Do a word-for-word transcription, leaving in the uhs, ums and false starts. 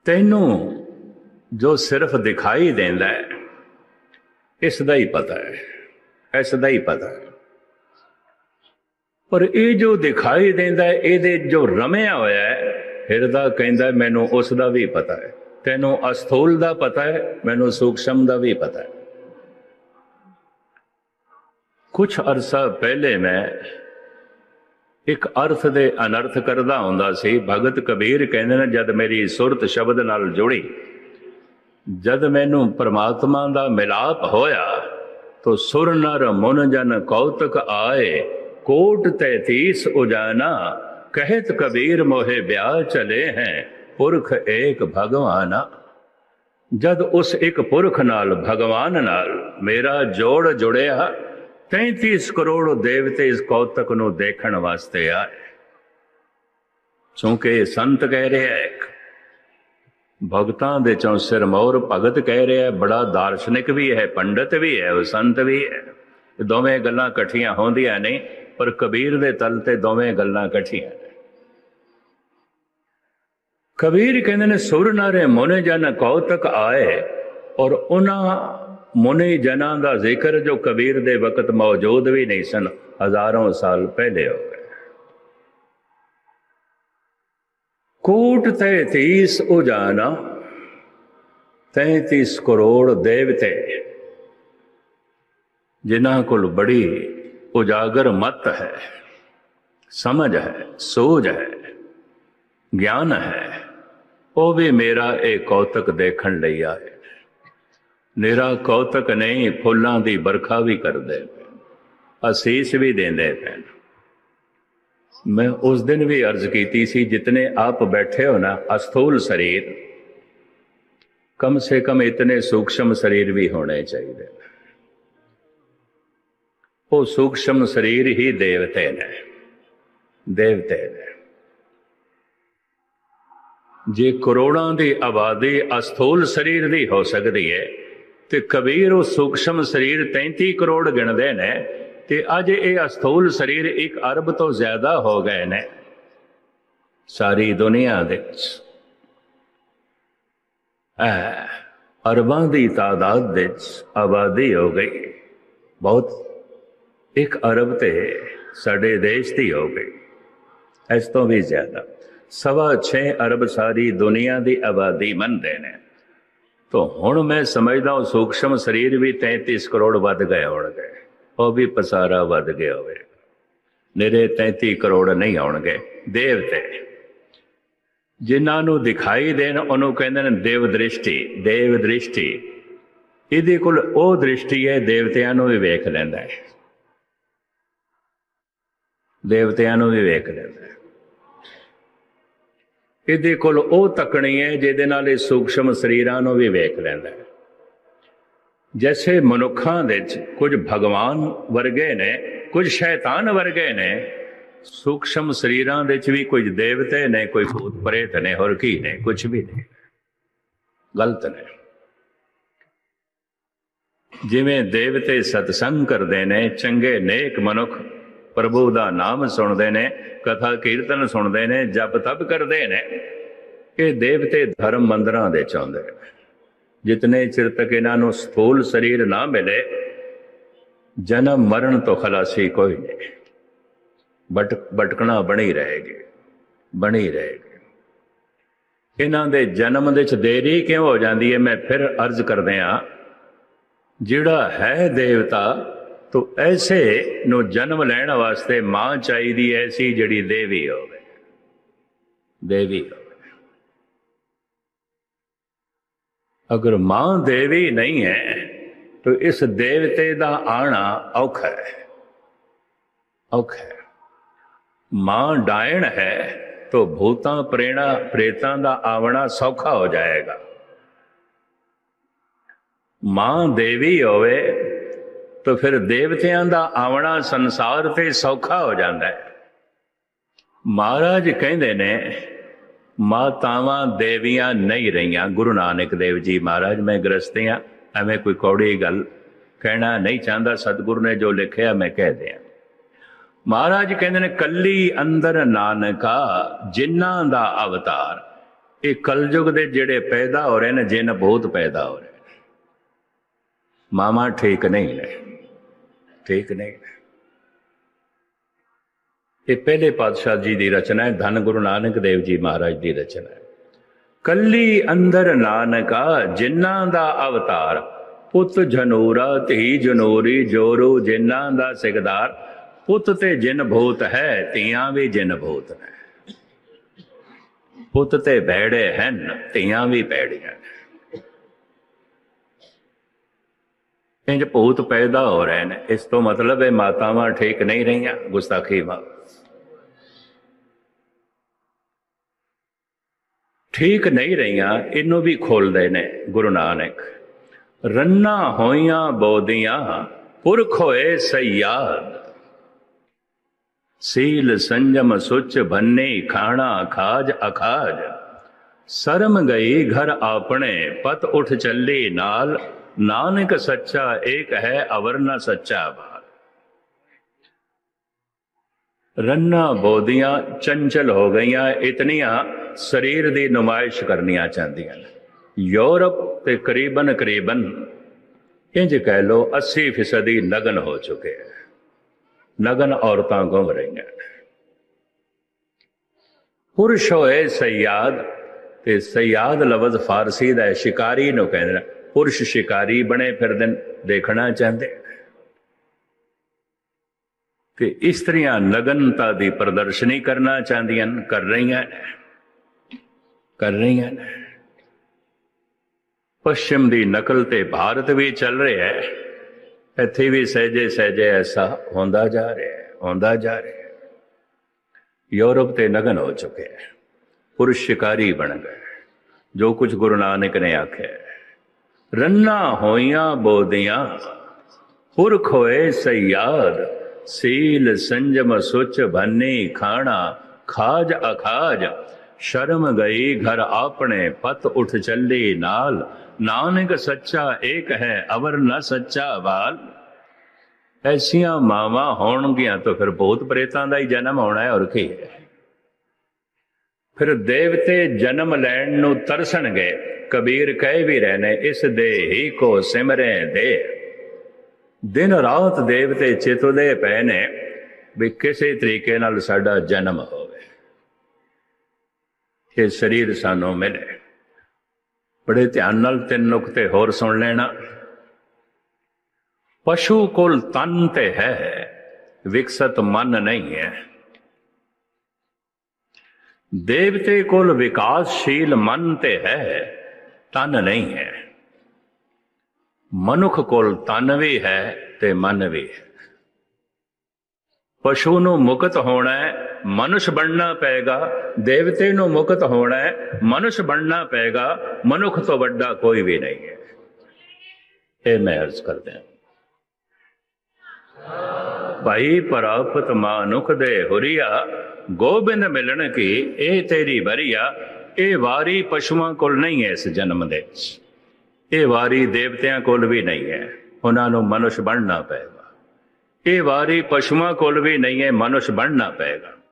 तैनू जो सिर्फ दिखाई देंदा है इसदा ही पता है, इसदा ही पता है। पर ये जो दिखाई देंदा है ये जो रमिया होया है हिरदा कहंदा मैनू उसदा भी पता है। तैनू अस्थूल दा पता है, मैनू सूक्ष्म दा भी पता है। कुछ अरसा पहले मैं एक अर्थ दे अनर्थ करदा हुंदा सी। भगत कबीर कहंदे ने जद मेरी सुरत शब्द नाल जुड़ी, जद मैनू परमात्मा दा मिलाप होया तो सुर नर मुन जन कौतक आए, कोट तैतीस उजाना कहत कबीर मोहे ब्याह चले हैं, पुरख एक भगवाना। जद उस एक पुरख नाल भगवान नाल मेरा जोड़ जुड़िया, तैंतीस करोड़ देवते इस कौतक नूं देखण वास्ते आए। चूंकि संत कह रहे हैं, भगतां दे चों सिरमौर भगत कह रहे हैं, बड़ा दार्शनिक भी है, पंडित भी है, वो संत भी है। दोवें गल्लां कट्ठियां होंदियां नहीं, पर कबीर दे तल ते दोवें गल्लां कट्ठियां ने। कबीर कहंदे ने सुर नारे मुनि जन कौतक आए, और उन्हां मुनि जना का जिक्र जो कबीर दे वक्त मौजूद भी नहीं सन, हजारों साल पहले हो गए। कोट तैतीस उजाना, तैतीस करोड़ देवते जिन्हां कोल बड़ी उजागर मत है, समझ है, सूझ है, ज्ञान है, वो भी मेरा एक कौतक देखण लई आए। निरा कौतक नहीं, फुल्लां दी बरखा भी करदे पैन, असीस भी देंदे पैन। मैं उस दिन भी अर्ज की सी, जितने आप बैठे हो ना अस्थूल शरीर, कम से कम इतने सूक्ष्म शरीर भी होने चाहिए। वो सूक्ष्म शरीर ही देवते ने, देवते ने। जे करोड़ों की आबादी अस्थूल शरीर की हो सकती है, तो कबीर वो सूक्ष्म शरीर तैंती करोड़ गिनते ने, ते अज ये अस्थूल शरीर एक अरब तो ज्यादा हो गए ने। सारी दुनिया दे अरबां की तादाद दे आबादी हो गई बहुत। एक अरब ते साडे देश की हो गई, इस तो भी ज्यादा। सवा छे अरब सारी दुनिया की आबादी मनते ने। तो हुण मैं समझदा हूं सूक्ष्म शरीर भी तैंतीस करोड़ वध गए होणगे, वह भी पसारा वध गया होवे। निरे तैंती करोड़ नहीं होणगे। देवते जिन्हां नूं दिखाई देन उन्होंने कहंदे ने देव दृष्टि। देव दृष्टि इहदे कोल ओह दृष्टि है, देवतियां नूं भी वेख लैंदा है, देवतियां नूं भी वेख लैंदा है। इहदे कोल ओह तकनी है जिहदे नाल इह सूक्ष्म शरीरां नूं भी वेख लैंदा है। जैसे मनुखां दे कुछ भगवान वर्गे ने, कुछ शैतान वर्गे ने, सूक्ष्म शरीरां दे भी कुछ देवते ने, कोई भूत प्रेत ने, होर की ने, कुछ भी नहीं, गलत ने। जिवें देवते सतसंग करते ने, चंगे नेक मनुख प्रभु का नाम सुनते ने, कथा कीर्तन सुनते ने, जप तप करते ने, ये देवते धर्म मंदिरां दे चाहुंदे ने। जितने चिर तक इन्हों स्थूल शरीर ना मिले, जन्म मरण तो खलासी कोई नहीं, बट भटकना बनी रहेगी, बनी रहेगी। इन्हों दे जन्म दे देरी क्यों हो जाती है? मैं फिर अर्ज कर दिया, जिहड़ा है देवता तो ऐसे नो जन्म लैण वास्ते मां चाहिए, ऐसी जिहड़ी देवी होवे, देवी होवे। अगर मां देवी नहीं है तो इस देवते का आना औखा है, औखा है। मां डायण है तो भूतां प्रेणा प्रेतां का आवना सौखा हो जाएगा। मां देवी होवे तो फिर देवतियां का आवना संसार ते सौखा हो जाता है। महाराज कहते ने मातावां देवियां नहीं रहियां। गुरु नानक देव जी महाराज, मैं गृहस्थियां एवं कोई कौड़ी गल कहना नहीं चाहता, सतगुरु ने जो लिखिया मैं कह दिया। महाराज कहते ने कली अंदर नानका जिन्हां दा अवतार। ये कलयुग के जिहड़े पैदा हो रहे हैं जिन बहुत पैदा हो रहे हैं, मामा ठीक नहीं ने, ठीक नहीं ने। ये पहले पातशाह जी की रचना है, धन गुरु नानक देव जी महाराज की रचना है। कली अंदर नानका जिन्ना दा अवतार, पुत जनूरा धी जनूरी जोरू जिन्ना दा सिकदार, पुत ते जिन भूत है तियां भी जिन भूत ने, पुत ते भैड़े हैं तियां भी भैड़ियां ने। इंज भूत पैदा हो रहे हैं। इस तो मतलब है मातावां ठीक नहीं रही, गुस्ताखी मां ठीक नहीं रही, इनू भी खोलते ने गुरु नानक। रन्ना होइयां बोदियां पुरख होए सयाद, सील संजम सुच भन्ने खाना खाज अखाज, शर्म गई घर आपने पत उठ चली नाल, नानक सच्चा एक है अवर न सच्चा बाल। रन्ना बोदियां चंचल हो गईयां, इतनियां शरीर की नुमाइश करनिया चाहदियां। यूरोप ते करीबन करीबन इंज कह लो अस्सी फीसदी नगन हो चुके हैं, नगन औरतां घूम रही हैं। पुरुष होए सयाद, ते सयाद लफज फारसी का शिकारी नूं कहंदे, पुरुष शिकारी बने फिरदे, देखना चाहते कि इस्त्रियां नगनता की प्रदर्शनी करना चाहदियां, कर रही हैं, कर रही हैं। पश्चिम की नकल ते भारत भी चल रहा है, इत्थे भी सहजे सहजे ऐसा होंदा जा रहा है, होंदा जा रहा है। यूरोप ते नगन हो चुके हैं, पुरुष शिकारी बन गए, जो कुछ गुरु नानक ने आख्या। रन्ना होइयां बोदियां पुरख होए सयाद, सील संजम सुच भन्नी खाना खाज अखाज, शर्म गई घर आपने पत उठ चली नाल, नानक सच्चा एक है अवर न सच्चा बाल। ऐसियां मावां होणगियां तो फिर भूत प्रेतां दा ही जन्म होना है, और की है। फिर देवते जन्म लैण नूं तरसणगे, कबीर कह भी रहने इस दे ही को सिमरे दे। दिन रात देवते चितुदे पए ने भी किसी तरीके नाल साडा जन्म होवे, ये शरीर सानू मिले। बड़े ध्यान नाल तीन नुकते होर सुन लेना। पशु कोल तन ते है, विकसित मन नहीं है। देवते कोल विकासशील मन ते है, तन नहीं है। मनुख कोल तन भी है ते मन भी है। पशु नूं मुक्त होना है, मनुष्य बनना पेगा। देवते नूं मुक्त होना है, मनुष्य बनना पेगा। मनुख तो वड्डा कोई भी नहीं है। ये मैं अर्ज करते हैं भाई प्राप्त मानुख दे हुरिया, गोबिंद मिलन की ए तेरी बरिया। ये वारी पशुओं कोल नहीं है इस जन्म दे, ये वारी देवतियां कोल भी नहीं है, उन्होंने मनुष्य बनना पेगा। ये वारी पशुओं कोल भी नहीं है, मनुष्य बनना पेगा।